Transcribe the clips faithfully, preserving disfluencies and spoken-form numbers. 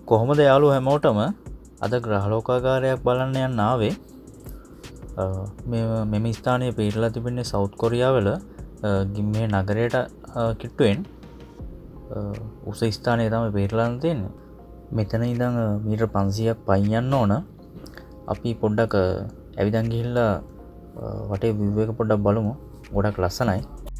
කොහොමද යාළුවෝ හැමෝටම අද ග්‍රහලෝකාගාරයක් බලන්න යන්න ආවේ. මේ මෙම ස්ථානයේ පිහිටලා තිබෙන්නේ සවුත් කොරියාවල ගිම්හේ නගරයට කිට්ටුවෙන්. උස ස්ථානයේ තමයි පිහිටලා තියෙන්නේ. මෙතන ඉඳන් මීටර් පන්සීයක් පයින් යන්න ඕන. අපි පොඩ්ඩක් ඇවිදන් ගිහිල්ලා වටේ view එක පොඩ්ඩක් බලමු. ගොඩක් ලස්සනයි.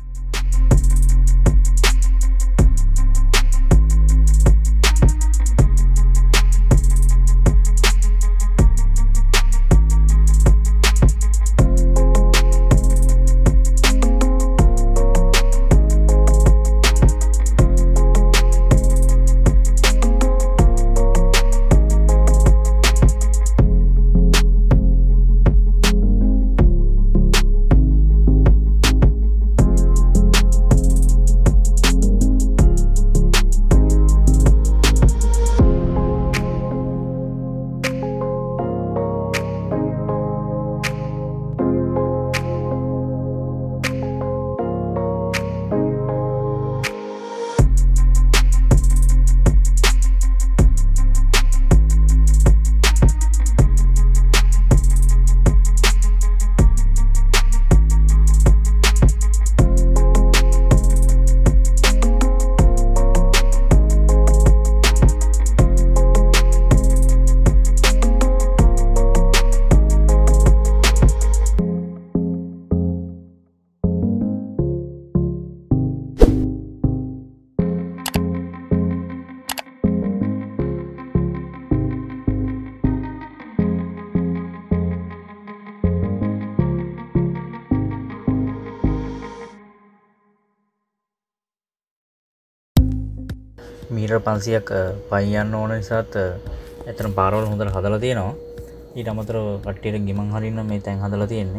මීටර් පන්සීයක් පයින් යන්න ඕන නිසාත් ඇත්තටම පාරවල් හොඳට හදලා තියෙනවා. ඊට අමතරව කට්ටියට ගිමන් හරින්න මේ තැන් හදලා තියෙන්නේ.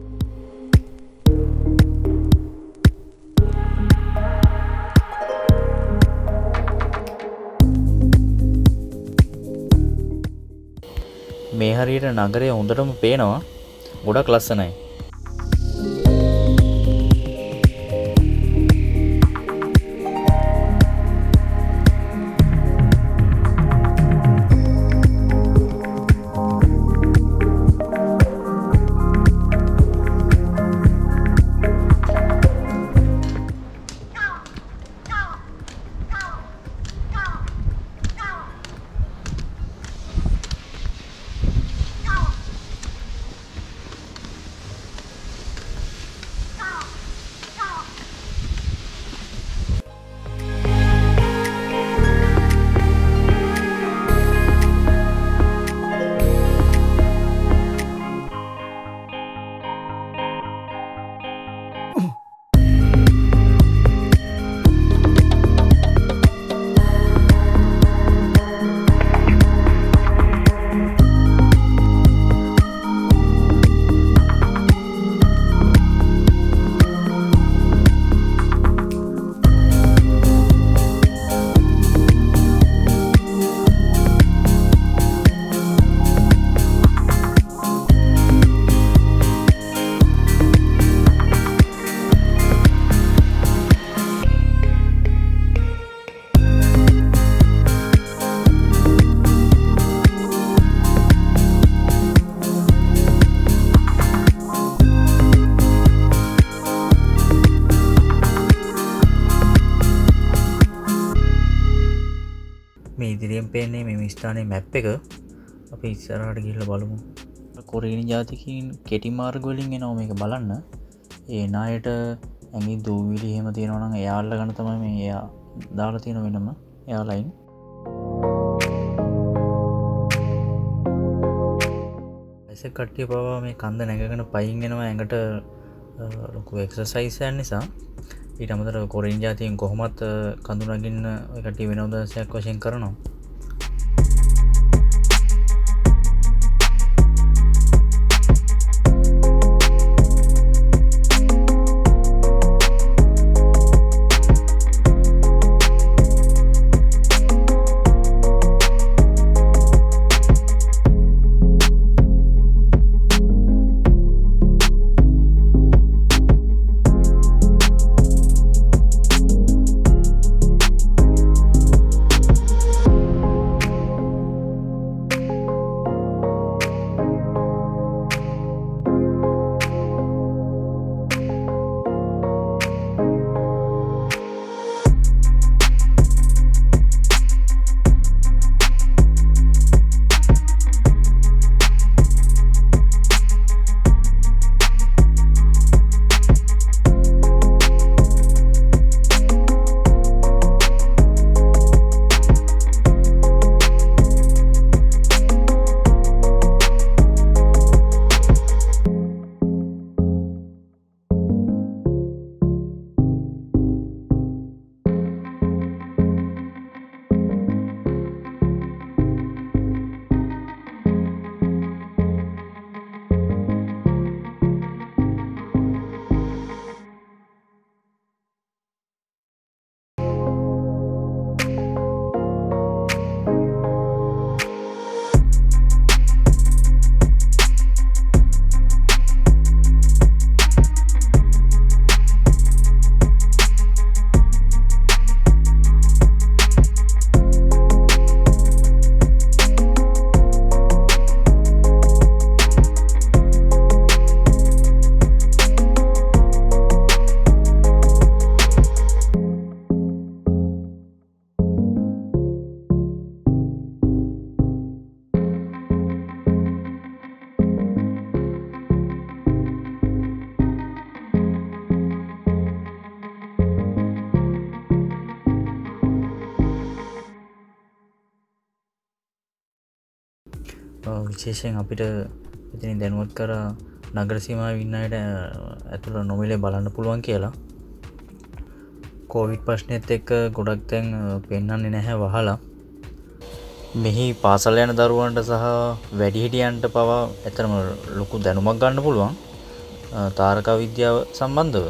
මේ හරියට නගරය හොඳටම පේනවා. ගොඩක් ලස්සනයි. මේ ඉදිරියෙන් පේන්නේ මේ ස්ථානයේ මැප් එක. අපි ඉස්සරහට ගිහිල්ලා බලමු. කොරියානු ජාතිකයින් කෙටි මාර්ග වලින් එනවා මේක බලන්න. ඒ නායට ඇඟි දූවිලි එහෙම තියෙනවා නම් එයා අල්ලගන්න තමයි මේ එයා දාලා තියෙන වෙනම එයාලයින්. ඇසෙ කට්ටිය පවා මේ කන්ද නැගගෙන පයින් එනවා ඇඟට ලොකු එක්සර්සයිස් එකක් නිසා. ඊට අමතරව කොරියානු ජාතියෙන් කොහොමත් කඳු නගින්න ඔය කට්ටිය විනෝදාංශයක් වශයෙන් කරනවා. විශේෂයෙන් අපිට ඉතින් දැනුවත් කරා නගර සීමාවේ ඉන්න අයට ඇතුළ නොමිලේ බලන්න පුළුවන් කියලා. කොවිඩ් ප්‍රශ්නෙත් එක්ක ගොඩක් තැන් පෙන්වන්නේ නැහැ වහලා. මෙහි පාසල් යන දරුවන්ට සහ වැඩිහිටියන්ට පවා ඇත්තම ලොකු දැනුමක් ගන්න පුළුවන් තාරකා විද්‍යාව සම්බන්ධව.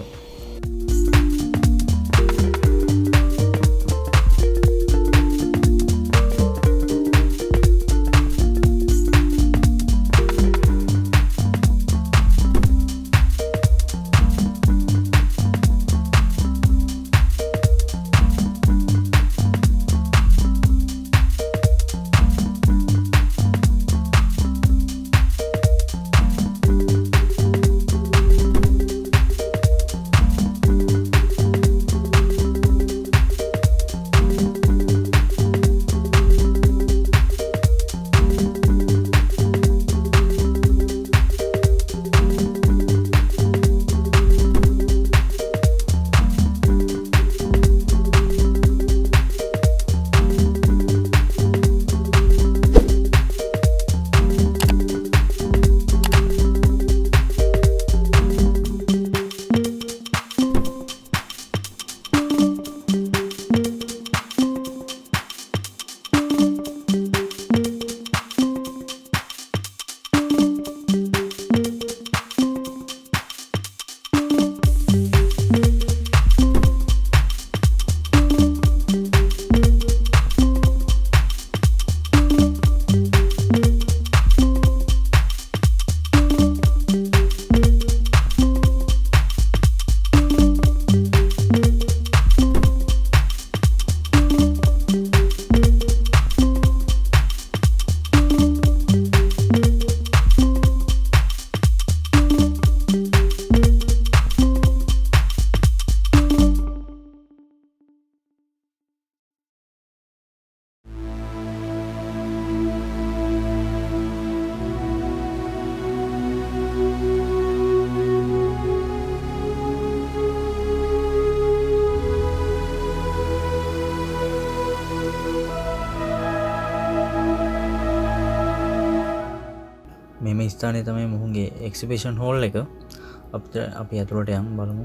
මෙම ස්ථානයේ තමයි මොහුගේ එක්සිබිෂන් හෝල් එක. අපිට අපි ඇතුළට යමු බලමු.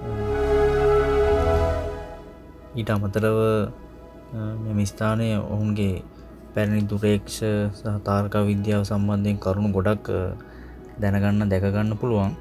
ඊට අමතරව මෙම ස්ථානයේ ඔවුන්ගේ පැරණි දුරේක්ෂ සහ තාරකා විද්‍යාව සම්බන්ධයෙන් කරුණු ගොඩක් දැනගන්න දැක ගන්න පුළුවන්.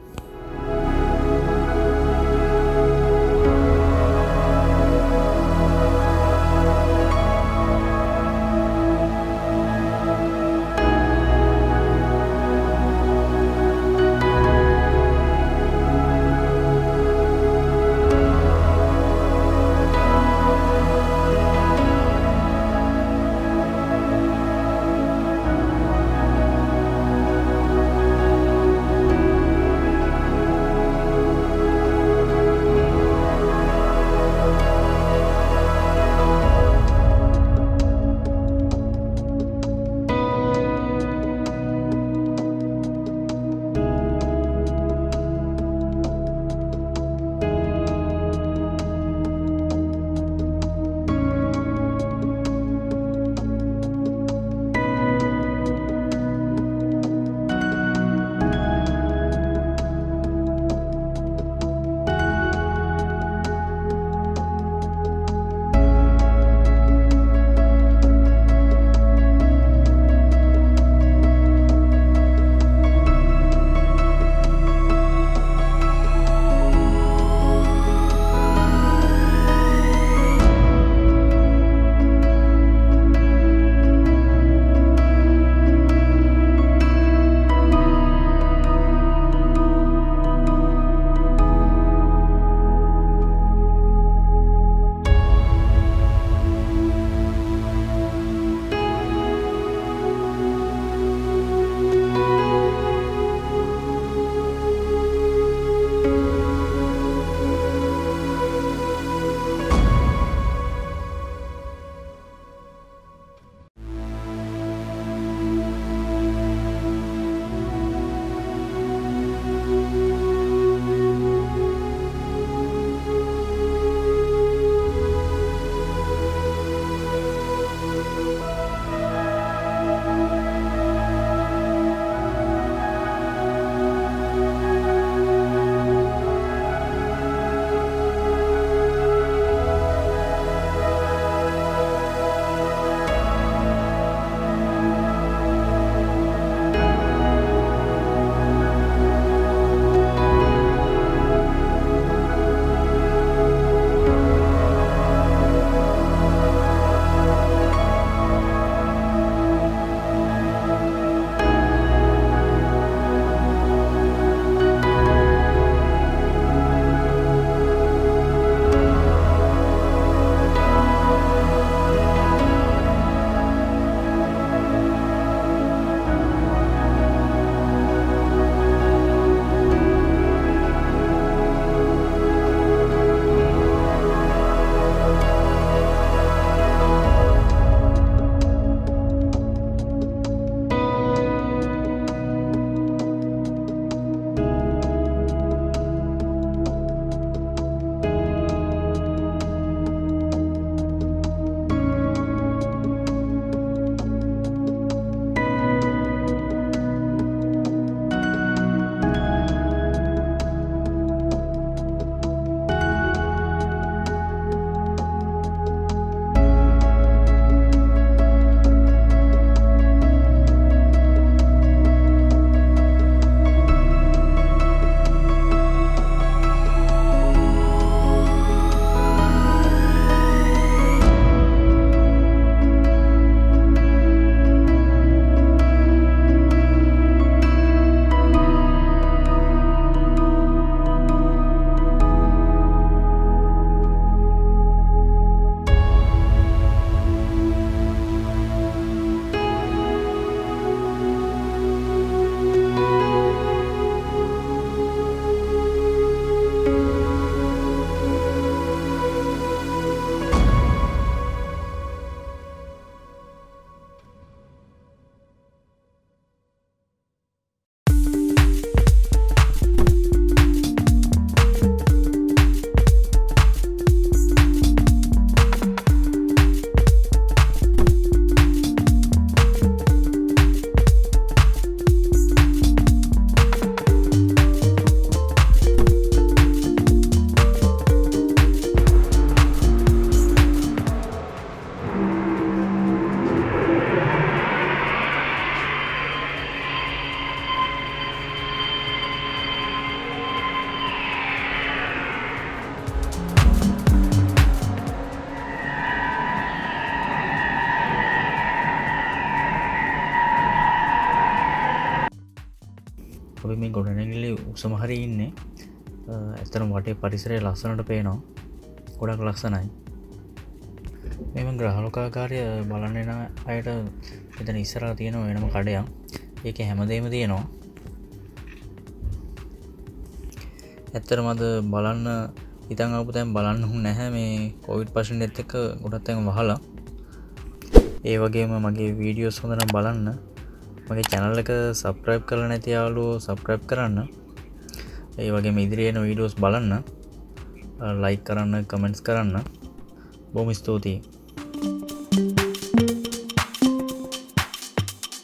උසම හරි ඉන්නේ. ඇත්තටම වටේ පරිසරය ලස්සනට පේනවා. ගොඩක් ලස්සනයි. මෙම ග්‍රහලෝකාගාරය බලන්න එන අයට මෙතන ඉස්සරහා තියෙන වෙනම කඩයක්. ඒකේ හැමදේම තියෙනවා. ඇත්තටම අද බලන්න ඉතින් ආපු තැන් බලන්න හුන් නැහැ මේ කොවිඩ් ප්‍රශ්නෙත් එක්ක ගොඩක් තැන් වහලා. ඒ වගේම මගේ වීඩියෝස් හොඳ නම් බලන්න. මගේ channel එක subscribe කරලා නැති යාළුවෝ subscribe කරන්න. ඒ වගේම ඉදිරියේ එන වීඩියෝස් බලන්න. like කරන්න, comments කරන්න. බොහොම ස්තුතියි.